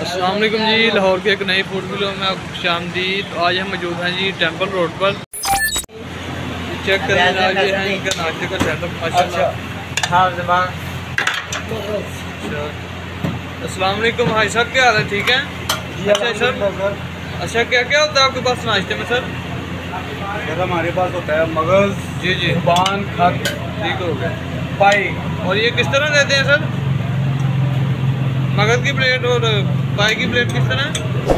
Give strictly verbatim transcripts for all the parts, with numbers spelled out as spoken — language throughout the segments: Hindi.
अस्सलाम वालेकुम जी। लाहौर के एक नई फूड वीडियो में आपको खुशामदीद। तो आज हम मौजूद हैं जी टेंपल रोड पर। चेक करें आज ये है इनका नाश्ते का सेटअप माशाल्लाह। हाँ ज़बान। अस्सलाम वालेकुम भाई साहब, क्या हाल है? ठीक है। अच्छा सर, अच्छा क्या क्या होता है आपके पास नाश्ते में सर? सर हमारे पास होता है मगज़, जी जी, ज़ुबान, खत, ठीक हो गया, पाई। और ये किस तरह देते हैं सर? मगज़ की प्लेट और पाई की प्लेट किस तरह?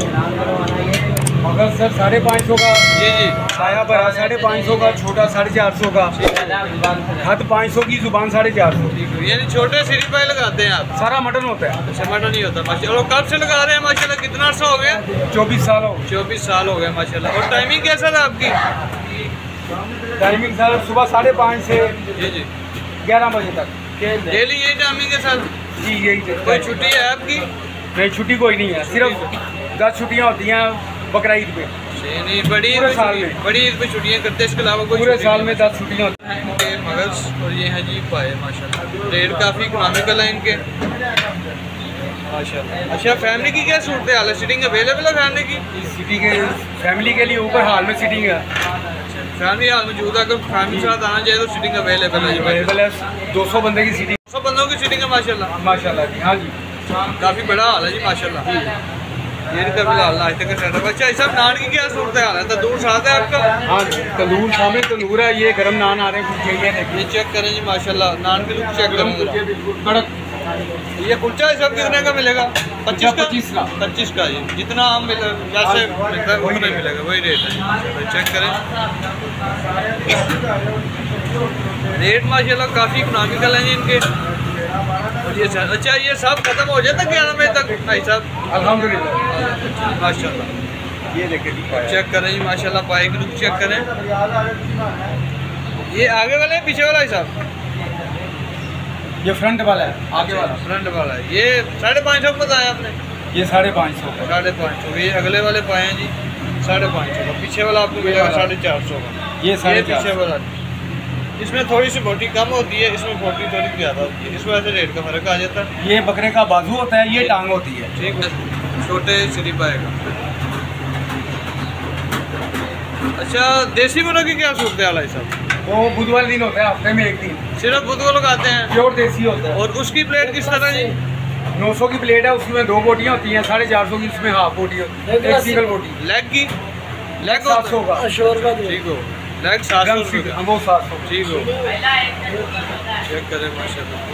मगज़ सर साढ़े पाँच सौ का, जी जी, पाया बड़ा साढ़े पाँच सौ का, छोटा साढ़े चार सौ का, खत पाँच सौ की, ज़ुबान साढ़े चार सौ। यानी छोटे सीरी पाई लगाते हैं आप? सारा मटन होता है। अच्छा मटन नहीं होता माशाल्लाह। और कब से लगा रहे हैं माशाल्लाह? कितना अर्सा हो गया? चौबीस साल हो चौबीस साल हो गए माशाल्लाह। और टाइमिंग कैसा था आपकी? टाइमिंग सर सुबह साढ़े पाँच से जी जी, ग्यारह बजे तक। डेली यही टाइमिंग है सर? जी यही। कोई छुट्टी है आपकी? नहीं छुट्टी कोई नहीं है, सिर्फ दस छुट्टियाँ होती हैं बकरा ईद पे। नहीं, बड़ी ईद पूरे पे साल छुट्टी- में। बड़ी ईद पे छुट्टियाँ करते हैं, इसके अलावा कोई पूरे छुट्टी साल नहीं में दस छुट्टियाँ होती है। इनके मगज़ और ये हैं जी पाए माशाल्लाह। रेट काफ़ी इकोनॉमिकल है इनके माशाल्लाह। अच्छा फैमिली की क्या सूरत हाल है? सीटिंग अवेलेबल है फैमिली की? है। सिटी के फैमिली के लिए ऊपर हाल में सीटिंग है, फैमिली हाल मौजूद है। अगर फैमिली के साथ आना चाहिए तो सीटिंग अवेलेबल है? अवेलेबल है। दो सौ बंदे की सीटिंग सौ बंदों की सीटिंग है माशाल्लाह। माशाल्लाह जी। हाँ जी, काफ़ी बड़ा हाल है जी माशाल्लाह। ये तो फिलहाल नाश्ते का सेटअप। अच्छा इस सब नान की क्या सूरत हाल है? तंदूर साथ है आपका? हाँ तंदूर सामने तंदूर है, ये गर्म नान आ रहे हैं कुछ ये देखिए। ये चेक करें जी माशाल्लाह, नान के लुक चेक करें जरा। बिल्कुल कड़क। ये कुलचा है सब कितने का मिलेगा? पच्चीस का? पच्चीस का। पच्चीस का जी, जितना आम मिले जैसे मिलता है उतना ही मिलेगा, वही रेट है। चेक करें रेट माशाल्लाह काफ़ी इकोनॉमिकल हैं जी इनके। और ये सर अच्छा ये सब खत्म हो जाता ग्यारह बजे तक भाई साहब? अल्हम्दुलिल्लाह माशाल्लाह। ये देखिए चेक करें जी माशाल्लाह, पाई की लुक चेक करें। ये आगे वाला है पीछे वाला है साहब? ये फ्रंट वाला है, आगे वाला फ्रंट वाला है। ये साढ़े पाँच सौ बताया आपने? ये साढ़े पाँच सौ का। साढ़े पाँच सौ। ये अगले वाले पाए हैं जी साढ़े पाँच सौ का। पीछे वाला आपको मिलेगा साढ़े चार सौ का। ये साढ़े पीछे वाला इसमें थोड़ी सी बोटी कम होती है, इसमें बोटी थोड़ी ज़्यादा होती है, इस वजह से रेट का फर्क आ जाता है। ये बकरे का बाजू होता है, ये टांग होती है। ठीक है, छोटे सिरी पाएगा। अच्छा देसी मुर्गे की क्या सूरत हाल है साहब? वो बुधवार दिन होता है, हफ्ते में एक दिन। सिर्फ बुध को लगाते हैं? प्योर देसी होता है। और उसकी प्लेट किस तरह जी? नौ सौ की प्लेट है, उसमें दो बोटियाँ होती हैं। साढ़े चार सौ की उसमें हाफ बोटी होती है, एक सिंगल बोटी। लेग की? लेग सात सौ का। ठीक हो, लेग सात सौ रुपये का। वो सात सौ। ठीक हो, चेक करें माशाल्लाह।